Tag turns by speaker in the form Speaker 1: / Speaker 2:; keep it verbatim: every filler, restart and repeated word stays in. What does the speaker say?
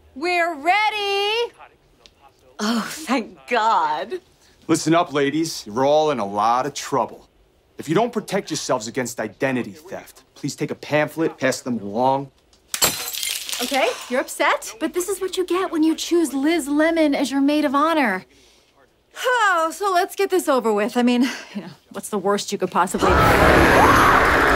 Speaker 1: We're ready!
Speaker 2: Oh, thank God.
Speaker 3: Listen up, ladies. You're all in a lot of trouble. If you don't protect yourselves against identity theft, please take a pamphlet, pass them along.
Speaker 1: Okay, you're upset? But this is what you get when you choose Liz Lemon as your maid of honor. Oh, so let's get this over with. I mean, you know, what's the worst you could possibly...